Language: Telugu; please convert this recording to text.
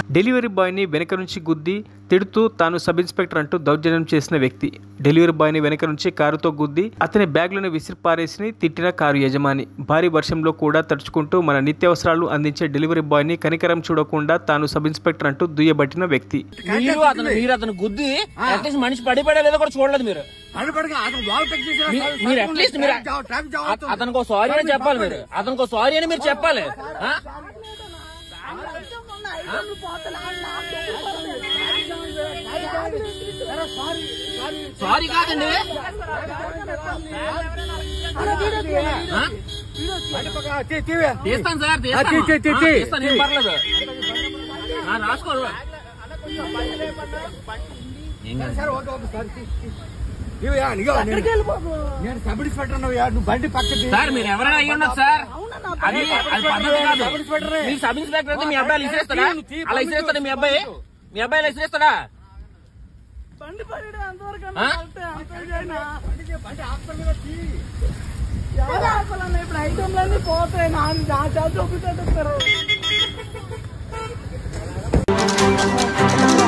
డెలివరీ బాయ్ని వెనక నుంచి గుద్ది తిడుతూ తాను సబ్ ఇన్స్పెక్టర్ అంటూ దౌర్జన్యం చేసిన వ్యక్తి. డెలివరీ బాయ్ని వెనక నుంచి కారుతో గుద్ది అతని బ్యాగ్లను విసిరిపారేసి తిట్టిన కారు యజమాని. భారీ వర్షంలో కూడా తడుచుకుంటూ మన నిత్యావసరాలు అందించే డెలివరీ బాయ్ని కనికరం చూడకుండా తాను సబ్ ఇన్స్పెక్టర్ అంటూ దుయ్యబట్టిన వ్యక్తి. గుద్ది మనిషి పడిపడేదో కూడా చూడలేదు మీరు. అతనికి సారీ అని చెప్పాలి మీరు. అతనికి సారీ అని మీరు చెప్పాలి. సారీ కాదండి, తీస్తాను సార్, తీస్తాను, ఏం పర్లేదు, రాసుకోరు. సార్ మీరు ఎవరైనా అయ్యి ఉండదు సార్, అది పద్ధతి కాదు. మీ సబ్ ఇన్స్పెక్టర్ అయితే మీ అబ్బాయిలు ఇసిరేస్తాడా? అలా ఇసిరేస్తాడా మీ అబ్బాయి? మీ అబ్బాయిలు ఇసిరేస్తాడా? ఇప్పుడు ఐటమ్లన్నీ పోతాయి. నా చూపిస్తారు.